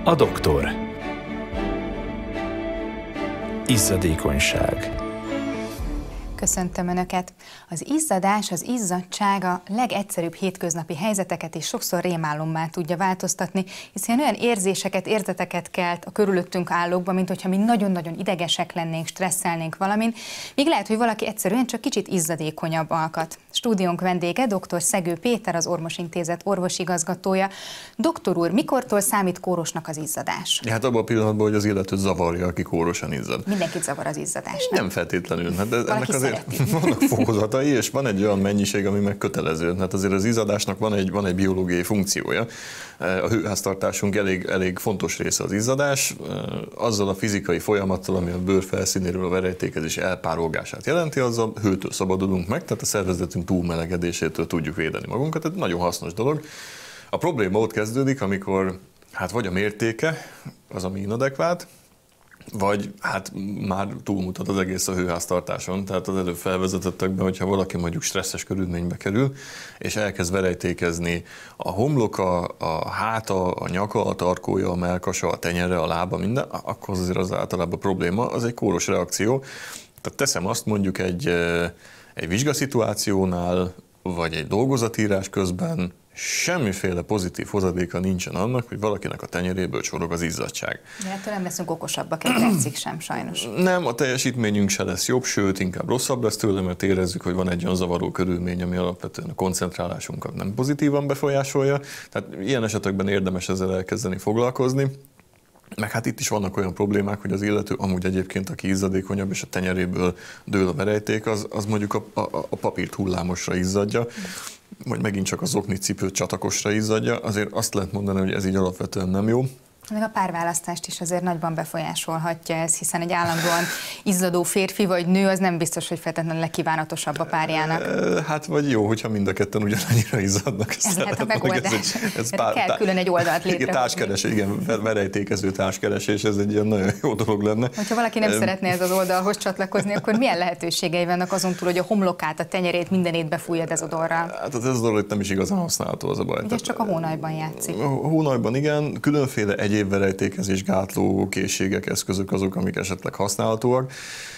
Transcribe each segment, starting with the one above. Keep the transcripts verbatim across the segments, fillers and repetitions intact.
A doktor. Izzadékonyság. Köszöntöm Önöket! Az izzadás, az izzadtság a legegyszerűbb hétköznapi helyzeteket és sokszor rémálommá tudja változtatni, hiszen olyan érzéseket, érzeteket kelt a körülöttünk állókban, mint hogyha mi nagyon-nagyon idegesek lennénk, stresszelnénk valamin, míg lehet, hogy valaki egyszerűen csak kicsit izzadékonyabb alkat. Stúdiónk vendége dr. Szegő Péter, az Ormos Intézet orvosigazgatója. Doktor úr, mikortól számít kórosnak az izzadás? Hát abban a pillanatban, hogy az illetőt zavarja, aki kórosan izzad. Mindenkit zavar az izzadás, nem? Nem feltétlenül. Hát de ennek azért szereti. vannak fokozatai, és van egy olyan mennyiség, ami meg kötelező. Hát azért az izzadásnak van egy, van egy biológiai funkciója. A hőháztartásunk elég, elég fontos része az izzadás. Azzal a fizikai folyamattal, ami a bőr felszínéről a verejtékezés elpárolgását jelenti, azzal hőtől szabadulunk meg, tehát a szervezetünk túlmelegedésétől tudjuk védeni magunkat. Ez nagyon hasznos dolog. A probléma ott kezdődik, amikor hát vagy a mértéke az, ami inadekvát, vagy hát már túlmutat az egész a hőháztartáson, tehát az előbb felvezetettekben, hogyha valaki mondjuk stresszes körülménybe kerül, és elkezd verejtékezni a homloka, a háta, a nyaka, a tarkója, a mellkasa, a tenyere, a lába, minden, akkor azért az általában probléma, az egy kóros reakció. Tehát teszem azt mondjuk egy, egy vizsgaszituációnál, vagy egy dolgozatírás közben, semmiféle pozitív hozadéka nincsen annak, hogy valakinek a tenyeréből csorog az izzadtság. De ettől nem leszünk okosabbak egy percig sem, sajnos. Nem, a teljesítményünk se lesz jobb, sőt, inkább rosszabb lesz tőle, mert érezzük, hogy van egy olyan zavaró körülmény, ami alapvetően a koncentrálásunkat nem pozitívan befolyásolja. Tehát ilyen esetekben érdemes ezzel elkezdeni foglalkozni. Meg hát itt is vannak olyan problémák, hogy az illető amúgy egyébként, aki izzadékonyabb, és a tenyeréből dől a verejték, az, az mondjuk a, a, a papírt hullámosra izzadja, vagy megint csak az oknicipőt csatakosra izzadja, azért azt lehet mondani, hogy ez így alapvetően nem jó. Még a párválasztást is azért nagyban befolyásolhatja ez, hiszen egy állandóan izzadó férfi vagy nő, az nem biztos, hogy feltétlenül legkívánatosabb a párjának. Hát vagy jó, hogyha mind a ketten ugyanannyira izzadnak. Ez lehet a megoldás. Ez egy, ez pár, kell külön egy oldalt létrehozni. Társkeresés, igen, verejtékező társkeresés, ez egy ilyen nagyon jó dolog lenne. Hogyha valaki nem szeretné ez az oldalhoz csatlakozni, akkor milyen lehetőségei vannak azon túl, hogy a homlokát, a tenyerét, mindenét befújja dezodorral? Hát az dezodor nem is igazán használható, az a baj. Ugye ez csak a hónajban játszik. A hónajban igen, különféle egy egyéb verejtékezés gátló készségek, eszközök azok, amik esetleg használhatóak.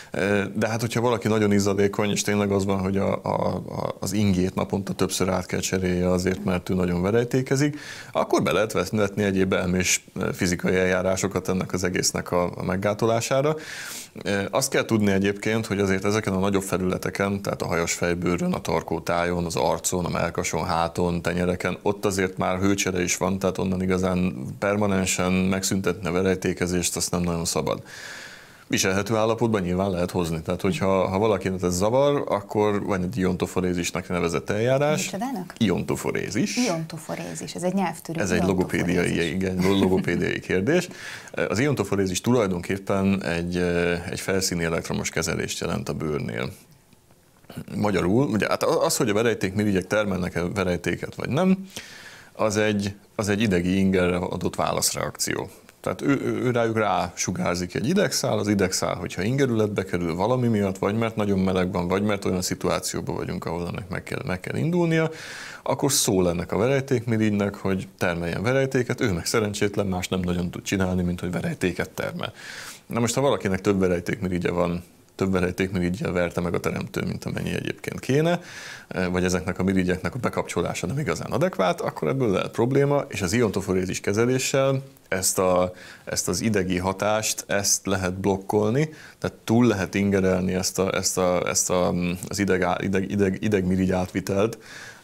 De hát, hogyha valaki nagyon izzadékony, és tényleg az van, hogy a, a, az ingét naponta többször át kell cserélje azért, mert ő nagyon verejtékezik, akkor be lehet vetni egyéb elmés fizikai eljárásokat ennek az egésznek a, a meggátolására. Azt kell tudni egyébként, hogy azért ezeken a nagyobb felületeken, tehát a hajas fejbőrön, a tarkótájon, az arcon, a mellkason, háton, tenyereken, ott azért már hőcsere is van, tehát onnan igazán permanensen megszüntetni a verejtékezést, azt nem nagyon szabad. Viselhető állapotban nyilván lehet hozni. Tehát, hogyha ha valakinek ez zavar, akkor van egy iontoforézisnek nevezett eljárás. Micsodának? Iontoforézis. Iontoforézis, ez egy nyelvtörő. Ez egy logopédiai, igen, logopédiai kérdés. Az iontoforézis tulajdonképpen egy, egy felszíni elektromos kezelést jelent a bőrnél. Magyarul, ugye hát az, hogy a verejtékmirigyek termelnek-e verejtéket vagy nem, az egy, az egy idegi ingerre adott válaszreakció. Tehát ő, ő, ő rájuk rásugárzik egy idegszál, az idegszál, hogyha ingerületbe kerül valami miatt, vagy mert nagyon meleg van, vagy mert olyan szituációban vagyunk, ahol ennek meg kell, meg kell indulnia, akkor szól ennek a verejtékmirigynek, hogy termeljen verejtéket, ő meg szerencsétlen más nem nagyon tud csinálni, mint hogy verejtéket termel. Na most, ha valakinek több verejtékmirigye van, több verejtékmiriggyel verte meg a teremtő, mint amennyi egyébként kéne, vagy ezeknek a mirigyeknek a bekapcsolása nem igazán adekvát, akkor ebből lehet probléma, és az iontoforézis kezeléssel ezt, a, ezt az idegi hatást, ezt lehet blokkolni, tehát túl lehet ingerelni ezt, a, ezt, a, ezt a, az ideg, ideg, ideg, idegmirigy átvitelt,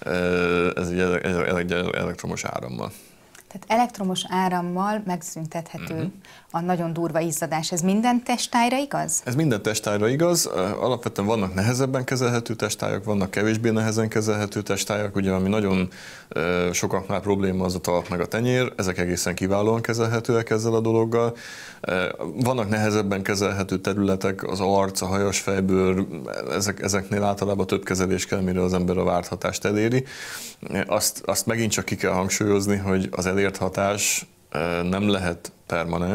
ez egy, egy elektromos árammal. Tehát elektromos árammal megszüntethető uh-huh. a nagyon durva izzadás. Ez minden testájra igaz? Ez minden testájra igaz. Alapvetően vannak nehezebben kezelhető testályok, vannak kevésbé nehezen kezelhető testályok, ugye ami nagyon sokaknál probléma az a talp meg a tenyér, ezek egészen kiválóan kezelhetőek ezzel a dologgal. Vannak nehezebben kezelhető területek, az arc, a hajas fejbőr, ezek, ezeknél általában több kezelés kell, mire az ember a várt hatást eléri. Azt, azt megint csak ki kell hangsúlyozni, hogy az elért hatás nem lehet permanens,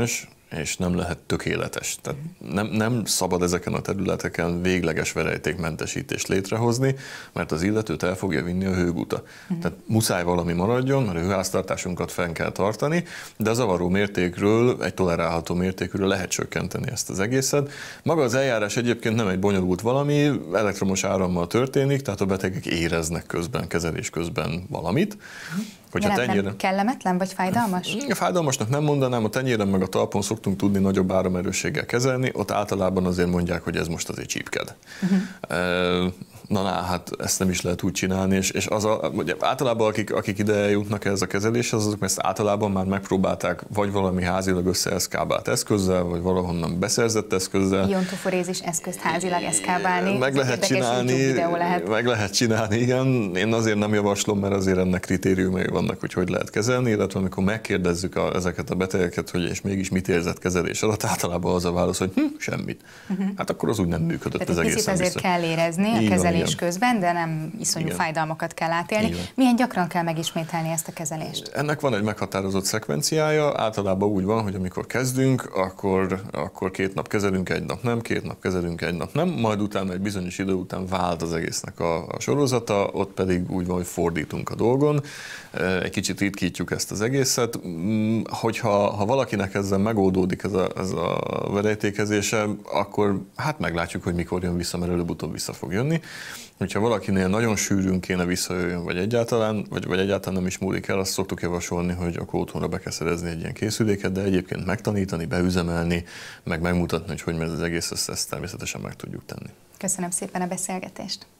és nem lehet tökéletes. Tehát nem, nem szabad ezeken a területeken végleges verejtékmentesítést létrehozni, mert az illetőt el fogja vinni a hőguta. Uh-huh. Tehát muszáj valami maradjon, mert a hőháztartásunkat fenn kell tartani, de a zavaró mértékről, egy tolerálható mértékről lehet csökkenteni ezt az egészet. Maga az eljárás egyébként nem egy bonyolult valami, elektromos árammal történik, tehát a betegek éreznek közben, kezelés közben valamit. Uh-huh. Hogyha tenyéren... kellemetlen vagy fájdalmas? Fájdalmasnak nem mondanám, a tenyéren meg a talpon szoktunk tudni nagyobb áramerősséggel kezelni, ott általában azért mondják, hogy ez most azért csípked. Uh-huh. Na, na, hát ezt nem is lehet úgy csinálni, és, és az a, ugye, általában akik, akik ide jutnak ehhez a kezeléshez, azok ezt általában már megpróbálták vagy valami házilag összeeszkábált eszközzel, vagy valahonnan beszerzett eszközzel. Iontoforézis eszközt házilag eszkábálni. Meg lehet csinálni, lehet. meg lehet csinálni, igen. Én azért nem javaslom, mert azért ennek kritériumai vannak, hogy hogy lehet kezelni, illetve amikor megkérdezzük a, ezeket a betegeket, hogy és mégis mit érzett kezelés alatt, általában az a válasz, hogy hm, semmit. Uh-huh. Hát akkor az úgy nem működött. Tehát az egészen azért kell érezni a kezelés van, közben, de nem iszonyú igen. fájdalmakat kell átélni. Milyen gyakran kell megismételni ezt a kezelést? Ennek van egy meghatározott szekvenciája, általában úgy van, hogy amikor kezdünk, akkor, akkor két nap kezelünk, egy nap nem, két nap kezelünk, egy nap nem, majd utána egy bizonyos idő után vált az egésznek a, a sorozata, ott pedig úgy van, hogy fordítunk a dolgon, egy kicsit ritkítjuk ezt az egészet. Hogyha ha valakinek ezzel megoldódik ez a, ez a verejtékezése, akkor hát meglátjuk, hogy mikor jön vissza, mert előbb-utóbb vissza fog jönni. Hogyha valakinél nagyon sűrűn kéne visszajöjjön, vagy egyáltalán, vagy, vagy egyáltalán nem is múlik el, azt szoktuk javasolni, hogy akkor otthonra be kell szerezni egy ilyen készüléket, de egyébként megtanítani, beüzemelni, meg megmutatni, hogy hogy megy az egész, ezt, ezt természetesen meg tudjuk tenni. Köszönöm szépen a beszélgetést!